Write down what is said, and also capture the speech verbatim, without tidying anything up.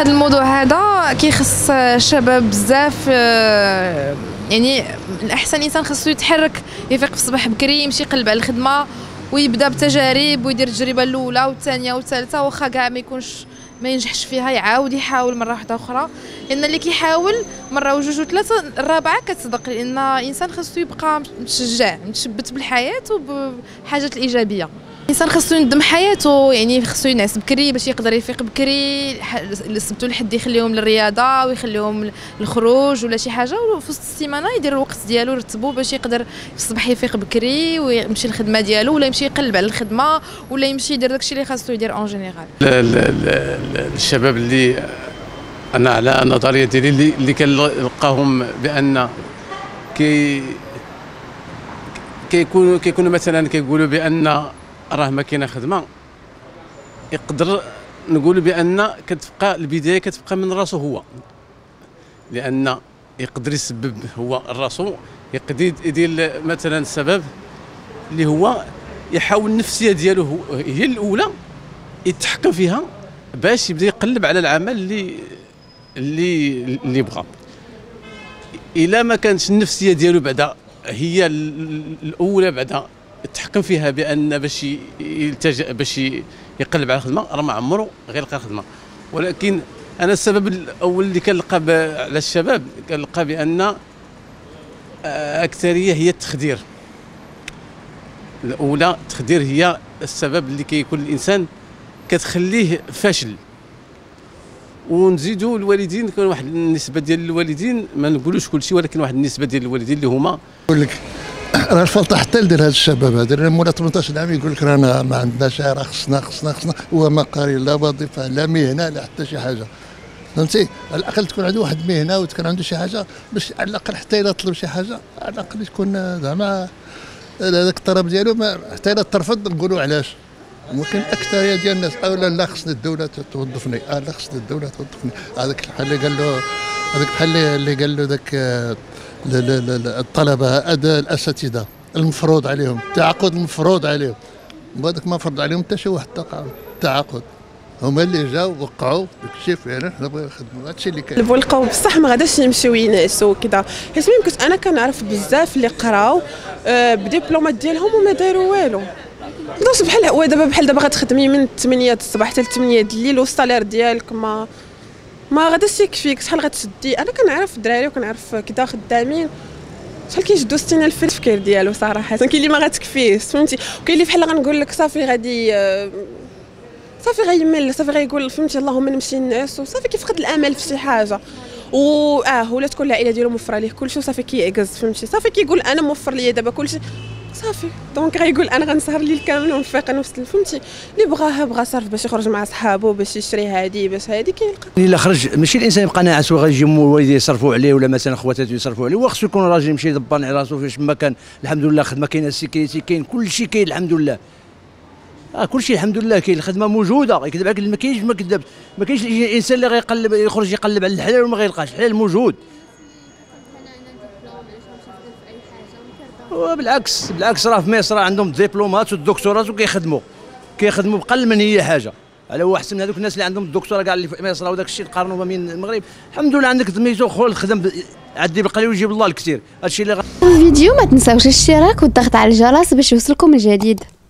هذا الموضوع هذا كيخص الشباب بزاف. يعني الاحسن الانسان خاصو يتحرك، يفيق في الصباح بكري، يمشي يقلب على الخدمه ويبدا بتجارب ويدير التجربه الاولى والثانيه والثالثه، واخا كاع ما يكونش ما ينجحش فيها يعاود يحاول مره واحده اخرى، لان اللي كيحاول مره وجوج وثلاثه الرابعه كتصدق، لان الانسان خاصو يبقى متشجع متشبت بالحياه وبحاجات الايجابيه. الانسان خاصو ينظم حياته، يعني خاصو ينعس بكري باش يقدر يفيق بكري، السبت والحد يخليهم للرياضه ويخليهم للخروج ولا شي حاجه، وفي وسط السيمانه يدير الوقت ديالو يرتبو باش يقدر في الصباح يفيق بكري ويمشي للخدمه ديالو، ولا يمشي يقلب على الخدمه، ولا يمشي يدير داكشي اللي خاصو يدير اون جينيرال. الشباب اللي انا على نظريه ديالي اللي كنلقاهم بان كي كيكونوا كيكونوا مثلا كيقولوا بان راه ما كاينه خدمه، يقدر نقول بان كتبقى البدايه كتبقى من راسو هو، لان يقدر يسبب هو راسو، يقدر يدير مثلا السبب اللي هو يحاول النفسيه ديالو هو هي الاولى يتحكم فيها باش يبدا يقلب على العمل اللي اللي اللي بغى. الا ما كانتش النفسيه ديالو بعدا هي الاولى بعدا يتحكم فيها بان باش يلتجئ باش يقلب على الخدمه، راه ما عمره غيلقى خدمه. ولكن انا السبب الاول اللي كنلقى على الشباب كنلقى بان اكثريه هي التخدير. الاولى التخدير هي السبب اللي كيكون الانسان كتخليه فاشل. ونزيدوا الوالدين، كان واحد النسبه ديال الوالدين ما نقولوش كل شيء، ولكن واحد النسبه ديال الوالدين اللي هما يقول لك راه الفلطه حتى لدير هذا الشباب هذا مولا ثمنطاش عام يقول لك رانا ما عندناش، راه خصنا خصنا خصنا هو ما قاري لا وظيفه لا مهنه لا حتى شي حاجه، فهمتي؟ على الاقل تكون عنده واحد المهنه وتكون عنده شي حاجه باش على الاقل حتى الا طلب شي حاجه على الاقل تكون زعما هذاك الطلب ديالو حتى الا ترفض نقولوا علاش. ممكن الاكثريه ديال الناس اولا لا خصني الدوله توظفني، اه لا خصني الدوله توظفني، هذاك بحال اللي قال له هذاك بحال اللي قال له ذاك الطلبه الاساتذه المفروض عليهم التعاقد المفروض عليهم، وهذاك ما فرض عليهم حتى شي واحد التعاقد، هما اللي جاوا وقعوا داكشي فعلا حنا بغينا نخدموا هادشي اللي كاين. اللي لقاو بصح ما غاداش يمشيو ينعسوا كذا، حيت ملي كنت انا كنعرف بزاف اللي قراو آه بديبلومات ديالهم وما داروا والو. دابا بحال هو دابا بحال دابا غتخدمي من ثمانية الصباح حتى ثمانية الليل والسالير ديالك ما ما غاداش يكفيك، شحال غتشدي. انا كنعرف الدراري وكنعرف كذا خدامين شحال كيجدوا ستين الف في التفكير ديالو صراحه، كاين اللي ما غتكفيه فهمتي، وكاين اللي بحال غنقول لك صافي غادي صافي غيمل، صافي غيقول فهمتي اللهم نمشي نعس وصافي كيفقد الامل في شي حاجه، و اه ولا تكون العائله ديالو موفره ليه كلشي وصافي كيعكز فهمتي، صافي كيقول انا موفر ليا دابا كلشي صافي، دونك غيقول انا غنسهر الليل كامل ونفيق نوصل فهمتي. اللي بغاها بغا صرف باش يخرج مع صحابو باش يشري هادي باش هادي كيلقى. الا خرج ماشي الانسان يبقى ناعس وغيجي والديه يصرفوا عليه ولا مثلا خواتاتو يصرفوا عليه، وخصو يكون راجل يمشي يدبر على راسو فاش ما كان. الحمد لله خدمه كاينه، السيكيريتي كاين، كل شيء كاين الحمد لله. اه كل شيء الحمد لله كاين، الخدمه موجوده، يكذب عليك ما كاينش ما كذبش، ما كاينش الانسان اللي غيقلب يخرج يقلب على الحلال وما غيلقاش، الحلال موجود. بالعكس بالعكس راه في مصر عندهم دبلومات والدكتورات وكيخدموا كيخدموا بقل من هي حاجه، على هو احسن من هذوك الناس اللي عندهم الدكتوراه كاع اللي في مصر وداك الشيء نقارنوا ما بين المغرب. الحمد لله عندك سميتو خول خدم عدي بالقليل ويجيب الله الكثير. هادشي اللي الفيديو ما تنساوش الاشتراك والضغط على الجرس باش يوصلكم الجديد.